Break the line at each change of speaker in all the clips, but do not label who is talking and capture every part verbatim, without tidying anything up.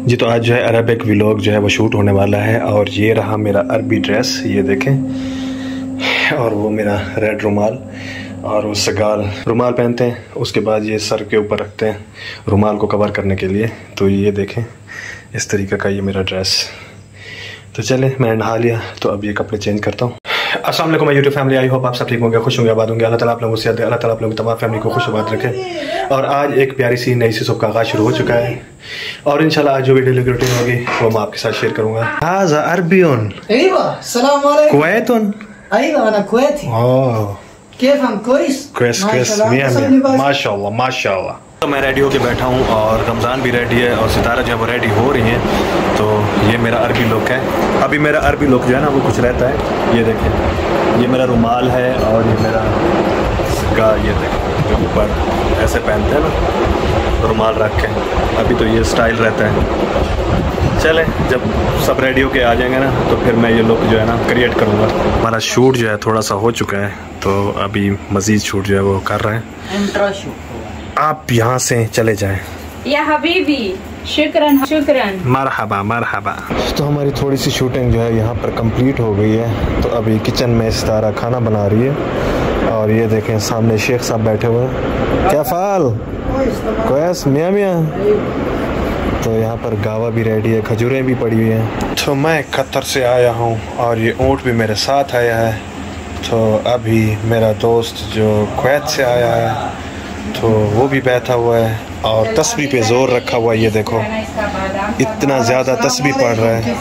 जी तो आज जो है अरबिक व्लॉग जो है वो शूट होने वाला है और ये रहा मेरा अरबी ड्रेस, ये देखें, और वो मेरा रेड रुमाल और वो सगाल रुमाल पहनते हैं, उसके बाद ये सर के ऊपर रखते हैं रुमाल को कवर करने के लिए। तो ये देखें इस तरीके का ये मेरा ड्रेस। तो चले मैंने नहा लिया तो अब ये कपड़े चेंज करता हूँ। अस्सलाम वालेकुम my YouTube family, I hope आप सब ठीक होंगे, खुश होंगे, आबाद होंगे। अल्लाह ताला आप लोगों से अल्लाह ताला आप लोगों की तमाम फैमिली को खुश आबाद रखे। और आज एक प्यारी सी नई सी सुबह का आगाज़ शुरू हो चुका है और इंशाल्लाह आज जो भी डेली रूटीन होगी वो मैं आपके साथ शेयर करूँगा। हाज़ा अरबियुन
अस्सलाम वालेकुम
कुवैतुन
अय्वा अना कुवैती
ओह
कैफम कोइस
क्वेस क्वेस मियां मियां माशाल्लाह माशाल्लाह। तो मैं रेडी होके बैठा हूँ और रमज़ान भी रेडी है और सितारा जो है वो रेडी हो रही हैं। तो ये मेरा अरबी लुक है। अभी मेरा अरबी लुक जो है ना वो कुछ रहता है, ये देखें, ये मेरा रुमाल है और ये मेरा गा, ये देखें जो ऊपर ऐसे पहनते हैं ना रुमाल रख के, अभी तो ये स्टाइल रहता है। चले जब सब रेडी होके आ जाएंगे ना तो फिर मैं ये लुक जो है ना क्रिएट करूँगा। हमारा शूट जो है थोड़ा सा हो चुका है तो अभी मज़ीद शूट जो है वो कर रहे हैं। आप यहाँ से चले जाएं
या हबीबी, शुक्रन शुक्रन,
मरहबा मरहबा। तो हमारी थोड़ी सी शूटिंग जो है यहाँ पर कंप्लीट हो गई है। तो अभी किचन में सितारा खाना बना रही है और ये देखें सामने शेख साहब बैठे हुए हैं। क्या फाल कोयस मियाँ मियाँ। तो यहाँ पर गावा भी रेडी है, खजूरें भी पड़ी हुई हैं। तो मैं कतर से आया हूँ और ये ऊँट भी मेरे साथ आया है। तो अभी मेरा दोस्त जो कुवैत से आया है तो वो भी बैठा हुआ है और तस्बीह पे जोर रखा हुआ है। ये देखो इतना ज़्यादा तस्बीह पढ़ रहा है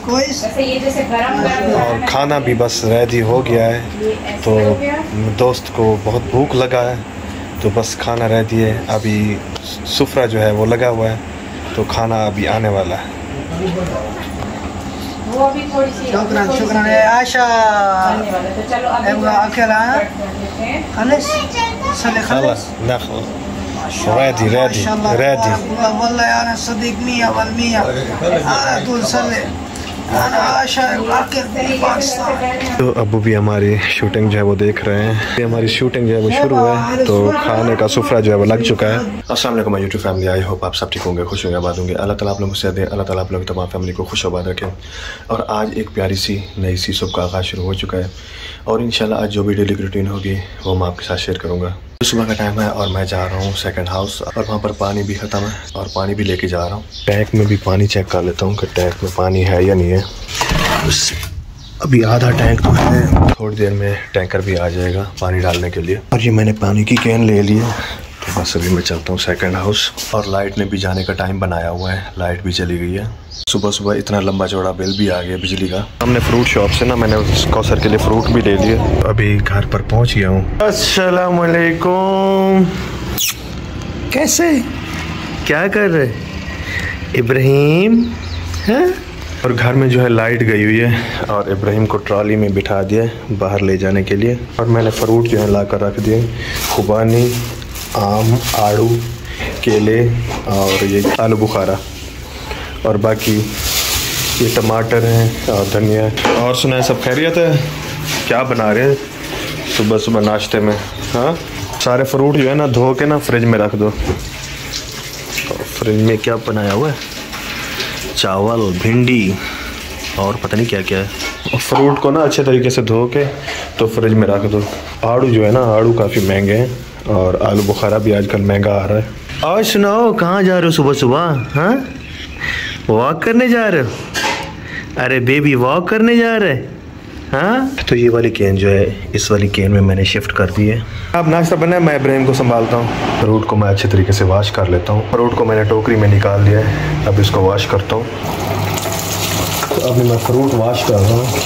और खाना भी बस रेडी हो गया है। तो दोस्त को बहुत भूख लगा है तो बस खाना रेडी है। अभी सुफ्रा जो है वो लगा हुआ है तो खाना अभी आने वाला है।
वो अभी थोड़ी सी
शुक्रान शुक्रान आयशा एबगा अकेला खलस सले खलस
ना ready ready ready
والله انا صديق مية بالمية على طول صلي انا Ayesha Pakistan.
तो अबू भी हमारी शूटिंग जो है वो देख रहे हैं। हमारी शूटिंग जो है वो शुरू है तो खाने का सुफ्रा जो है वो लग चुका है। अस्सलाम वालेकुम my YouTube family, I hope आप सब ठीक होंगे, खुश होंगे, आबाद होंगे। अल्लाह ताला आप लोगों से दे, अल्लाह ताला आप लोगों की तमाम फैमिली को खुश आबाद रखे। और आज एक प्यारी सी नई सी सुबह का आगाज़ शुरू हो चुका है और इंशाल्लाह आज जो भी डेली रूटीन होगी वो मैं आपके साथ शेयर करूँगा। सुबह का टाइम है और मैं जा रहा हूँ सेकंड हाउस और वहाँ पर पानी भी ख़त्म है और पानी भी लेके जा रहा हूँ। टैंक में भी पानी चेक कर लेता हूँ कि टैंक में पानी है या नहीं है। अभी आधा टैंक तो है, थोड़ी देर में टैंकर भी आ जाएगा पानी डालने के लिए। और ये मैंने पानी की कैन ले ली है तो बस अभी मैं चलता हूँ सेकंड हाउस। और लाइट ने भी जाने का टाइम बनाया हुआ है, लाइट भी चली गई है। सुबह सुबह इतना लंबा चौड़ा बिल भी आ गया बिजली का। हमने फ्रूट शॉप से ना मैंने उस कौसर के लिए फ्रूट भी ले लिए। अभी घर पर पहुँच गया हूँ। अस्सलाम वालेकुम, कैसे क्या कर रहे इब्राहिम हैं? और घर में जो है लाइट गई हुई है और इब्राहिम को ट्रॉली में बिठा दिया है बाहर ले जाने के लिए। और मैंने फ्रूट जो है ला कर रख दिए, खुबानी, आम, आड़ू, केले और ये आलू बुखारा और बाकी ये टमाटर हैं और धनिया। और सुना सब खैरियत है? क्या बना रहे हैं सुबह सुबह नाश्ते में? हाँ, सारे फ्रूट जो है ना धो के ना फ्रिज में रख दो। फ्रिज में क्या बनाया हुआ है? चावल, भिंडी और पता नहीं क्या क्या है। फ्रूट को ना अच्छे तरीके से धो के तो फ्रिज में रख दो। आड़ू जो है ना, आड़ू काफ़ी महंगे हैं और आलू बुखारा भी आजकल महंगा आ रहा है। और सुनाओ कहाँ जा रहे हो सुबह सुबह? हाँ, वॉक करने जा रहे हो? अरे बेबी वॉक करने जा रहे हैं? हाँ, तो ये वाली कैन जो है इस वाली कैन में मैंने शिफ्ट कर दी है। अब नाश्ता बना है, मैं इब्राहिम को संभालता हूँ। फ्रूट को मैं अच्छे तरीके से वॉश कर लेता हूँ। फ्रूट को मैंने टोकरी में निकाल दिया है, अब इसको वॉश करता हूँ। तो अभी मैं फ्रूट वॉश कर रहा हूँ।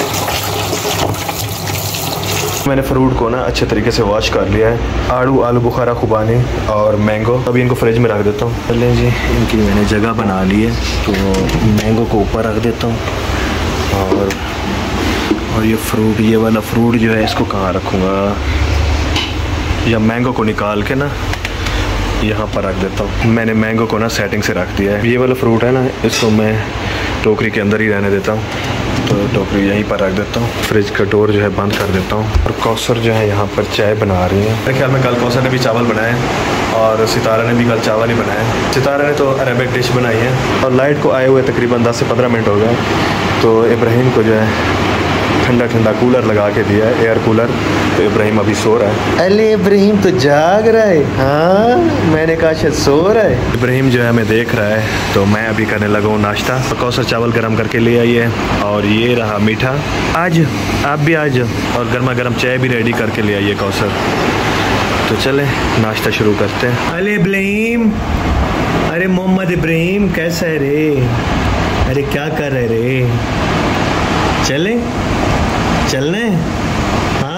मैंने फ्रूट को ना अच्छे तरीके से वॉश कर लिया है। आड़ू, आलू बुखारा, खुबानी और मैंगो, अभी इनको फ्रिज में रख देता हूँ। चलें जी, इनकी मैंने जगह बना ली है तो मैंगो को ऊपर रख देता हूँ। और और ये फ्रूट, ये वाला फ्रूट जो है इसको कहाँ रखूँगा? या मैंगो को निकाल के ना यहाँ पर रख देता हूँ। मैंने मैंगो को ना सेटिंग से रख दिया है। ये वाला फ्रूट है ना, इसको मैं टोकरी के अंदर ही रहने देता हूँ तो टोकरी यहीं पर रख देता हूँ। फ्रिज का डोर जो है बंद कर देता हूँ। और कौसर जो है यहाँ पर चाय बना रही है। मेरे ख्याल में कल कौसर ने भी चावल बनाए और सितारा ने भी कल चावल ही बनाया। सितारा ने तो अरेबिक डिश बनाई है। और लाइट को आए हुए तकरीबन दस से पंद्रह मिनट हो गए, तो इब्राहिम को जो है ठंडा ठंडा कूलर लगा के दिया है, एयर कूलर। तो इब्राहिम अभी सो रहा है। अरे इब्राहिम तो जाग रहा है। हाँ, मैंने कहा शायद सो रहा है। इब्राहिम जो है हमें देख रहा है, तो मैं अभी करने लगा हूँ नाश्ता। तो कौसर चावल गर्म करके ले आई है, और ये रहा मीठा। आज आप भी आज, और गर्मा गर्म चाय भी रेडी करके ले आई है कौसर। तो चले नाश्ता शुरू करते हैं। अरे इब्राहिम, अरे मोहम्मद इब्राहिम कैसा है रे? अरे क्या कर रहे रे? चले चलना है? हाँ,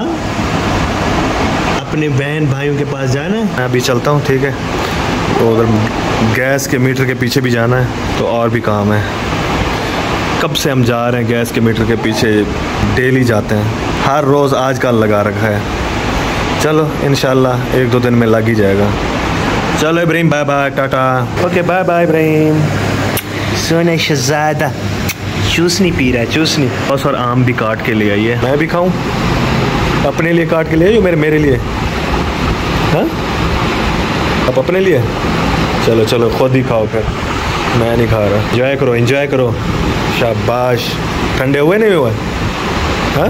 अपने बहन भाइयों के पास जाना है। मैं अभी चलता हूँ, ठीक है। तो उधर गैस के मीटर के पीछे भी जाना है, तो और भी काम है। कब से हम जा रहे हैं गैस के मीटर के पीछे, डेली जाते हैं, हर रोज़ आजकल लगा रखा है। चलो इंशाल्लाह एक दो दिन में लग ही जाएगा। चलो इब्राहिम, बाय बाय, टाटा। Okay bye bye Ibrahim. सोने शहजादा जूस नहीं पी रहा है, जूस नहीं। बस, और आम भी काट के ले आइए, मैं भी खाऊं। अपने लिए काट के ले आइए, मेरे मेरे लिए। हाँ, आप अपने लिए? चलो चलो खुद ही खाओ फिर, मैं नहीं खा रहा। एंजॉय करो, एंजॉय करो। शाबाश। ठंडे हुए नहीं हुए? हाँ,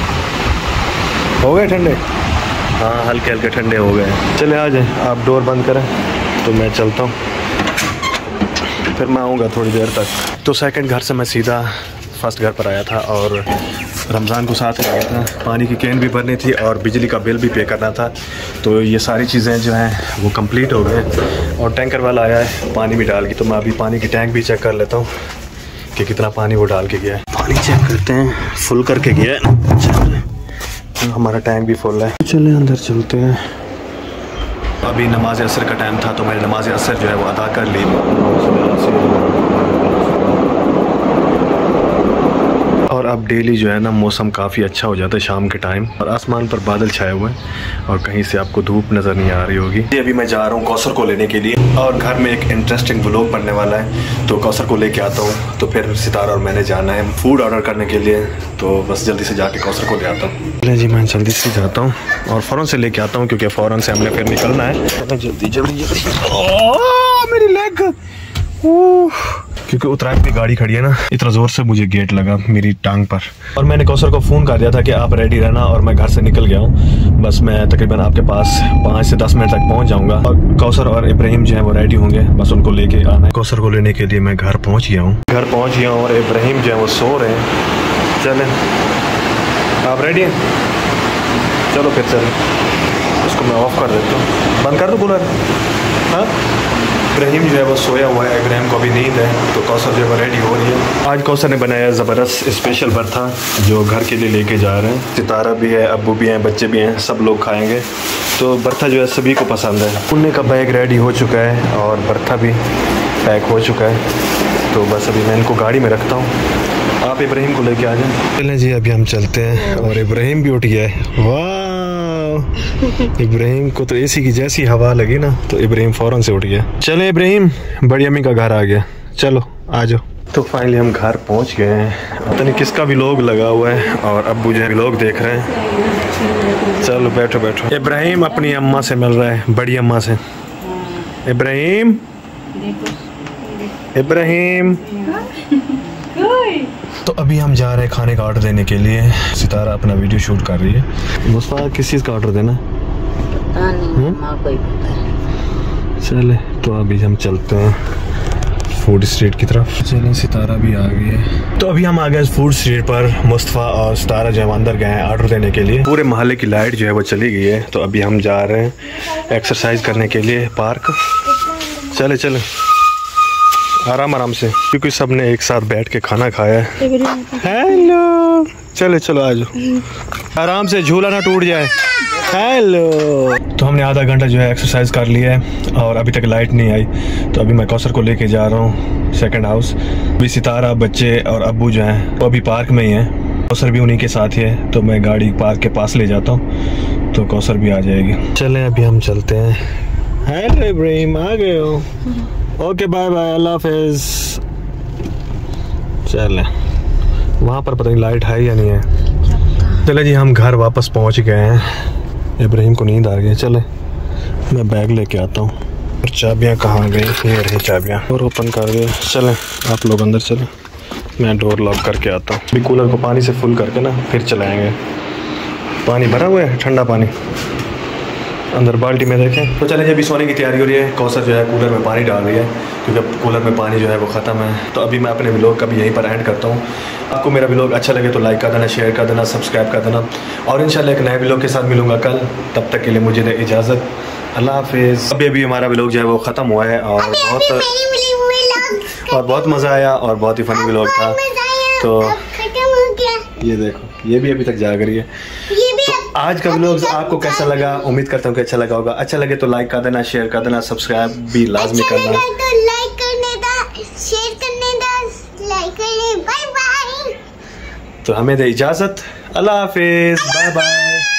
हो गए ठंडे? हाँ, हल्के हल्के ठंडे हो गए। चले आ जाए, आप डोर बंद करें तो मैं चलता हूँ, फिर मैं आऊँगा थोड़ी देर तक। तो सेकंड घर से मैं सीधा फर्स्ट घर पर आया था, और रमज़ान को साथ में आया था। पानी की कैन भी भरनी थी और बिजली का बिल भी पे करना था। तो ये सारी चीज़ें जो हैं वो कंप्लीट हो गए, और टैंकर वाला आया है पानी भी डाल के। तो मैं अभी पानी की टैंक भी चेक कर लेता हूँ कि कितना पानी वो डाल के गया है। पानी चेक करते हैं, फुल करके गया है। चलो, हमारा टैंक भी फुल है। चले अंदर चलते हैं। अभी नमाज असर का टाइम था, तो मैंने नमाज असर जो है वो अदा कर ली। और अब डेली जो है ना मौसम काफ़ी अच्छा हो जाता है शाम के टाइम, और आसमान पर बादल छाए हुए हैं, और कहीं से आपको धूप नज़र नहीं आ रही होगी। अभी मैं जा रहा हूँ कौसर को लेने के लिए, और घर में एक इंटरेस्टिंग व्लॉग बनने वाला है। तो कौसर को लेके आता हूँ, तो फिर सितारा और मैंने जाना है फूड ऑर्डर करने के लिए। तो बस जल्दी से जाके कौसर को ले आता हूँ। जी, मैं जल्दी से जाता हूँ और फ़ौरन से लेके आता हूँ, क्योंकि फ़ौरन से हमने फिर निकलना है। जल्दी जल्दी जल्दी। ओह मेरी लेग, क्योंकि उत्तराखंड की गाड़ी खड़ी है ना, इतना ज़ोर से मुझे गेट लगा मेरी टांग पर। और मैंने कौसर को फ़ोन कर दिया था कि आप रेडी रहना, और मैं घर से निकल गया हूँ। बस मैं तकरीबन आपके पास पाँच से दस मिनट तक पहुँच जाऊँगा, और कौसर और इब्राहिम जो है वो रेडी होंगे, बस उनको लेके आना है। कौसर को लेने के लिए मैं घर पहुँच गया हूँ घर पहुँच गया हूँ और इब्राहिम जो है वो सो रहे हैं। चलें, आप रेडी हैं? चलो फिर चलें। इसको मैं ऑफ़ कर देता हूँ, बंद कर दूँ कूलर। हाँ, इब्राहिम जो है वो सोया हुआ है, इब्राहिम को अभी नींद है। तो कौसर जो है वो रेडी हो रही है। आज कौसर ने बनाया ज़बरदस्त स्पेशल भरता, जो घर के लिए लेके जा रहे हैं। सितारा भी है, अब्बू भी हैं, बच्चे भी हैं, सब लोग खाएंगे। तो भरता जो है सभी को पसंद है। पुन्ने का बैग रेडी हो चुका है, और भरता भी पैक हो चुका है। तो बस अभी मैं इनको गाड़ी में रखता हूँ, आप इब्राहिम को लेके आ जाएं। चलें जी, अभी हम चलते हैं। और इब्राहिम भी उठ गया है। वाह, इब्राहिम को तो एसी की जैसी हवा लगी ना, तो इब्राहिम फ़ौरन से उठ गया। चले इब्राहिम, बड़ी अम्मी का घर आ गया, चलो आ जाओ। तो फाइनली हम घर पहुंच गए हैं। पता नहीं किसका व्लॉग लगा हुआ है, और अब्बू जो है व्लॉग देख रहे हैं। चलो बैठो बैठो। इब्राहिम अपनी अम्मा से मिल रहा है, बड़ी अम्मा से। इब्राहिम, इब्राहिम। तो अभी हम जा रहे हैं खाने का ऑर्डर देने के लिए। सितारा अपना वीडियो शूट कर रही है। मुस्तफा, किस चीज़ का ऑर्डर देना?
पता नहीं, माँ को ही पता है।
चले, तो अभी हम चलते हैं फूड स्ट्रीट की तरफ। चलें, सितारा भी आ गई है। तो अभी हम आ गए फूड स्ट्रीट पर। मुस्तफा और सितारा जो है अंदर गए हैं ऑर्डर देने के लिए। पूरे मोहल्ले की लाइट जो है वो चली गई है। तो अभी हम जा रहे हैं एक्सरसाइज करने के लिए पार्क। चले चले, आराम आराम से, क्योंकि सब ने एक साथ बैठ के खाना खाया है। हेलो, चलो चलो आ जाओ, आराम से, झूला ना टूट जाए। हेलो। तो हमने आधा घंटा जो है एक्सरसाइज कर लिया है, और अभी तक लाइट नहीं आई। तो अभी मैं कौसर को लेके जा रहा हूँ सेकंड हाउस। अभी सितारा, बच्चे और अब्बू जो हैं वो अभी पार्क में ही हैं। कौसर भी उन्हीं के साथ ही है। तो मैं गाड़ी पार्क के पास ले जाता हूँ, तो कौसर भी आ जाएगी। चलें, अभी हम चलते हैं। हेलो इब्राहिम, आ गए हो? ओके बाय बाय, अल्लाह हाफिज़। चलें, वहाँ पर पता नहीं लाइट है या नहीं है। चले जी, हम घर वापस पहुँच गए हैं। इब्राहिम को नींद आ गई। चले मैं बैग लेके आता हूँ। और चाबियाँ कहाँ गई? ये रही चाबियाँ। और ओपन कर दे। चलें आप लोग अंदर चलें, मैं डोर लॉक करके आता हूँ। अभी कूलर को पानी से फुल करके ना फिर चलाएँगे। पानी भरा हुआ है, ठंडा पानी अंदर बाल्टी में देखें। तो चले अभी सोने की तैयारी हो रही है। कौसर जो है कूलर में पानी डाल रही है क्योंकि अब कूलर में पानी जो है वो ख़त्म है। तो अभी मैं अपने व्लॉग का भी यहीं पर एंड करता हूँ। आपको मेरा व्लॉग अच्छा लगे तो लाइक कर देना, शेयर कर देना, सब्सक्राइब कर देना और इंशाल्लाह एक नए व्लॉग के साथ मिलूँगा कल। तब तक के लिए मुझे दे इजाज़त। अल्लाह हाफिज़। अभी अभी हमारा व्लॉग जो है वो ख़त्म हुआ है और बहुत और बहुत मज़ा आया और बहुत ही फ़नी व्लॉग था। तो ये देखो ये भी अभी तक जाग रही है। तो आज का व्लॉग आपको कैसा लगा? उम्मीद करता हूँ कि अच्छा लगा होगा। अच्छा लगे तो लाइक कर देना, शेयर कर देना, सब्सक्राइब भी लाजमी करना।
तो लाइक करने दा, शेयर करने दा, लाइक करने। Bye bye.
तो हमें दे इजाज़त। अल्लाह हाफिज़। Bye bye.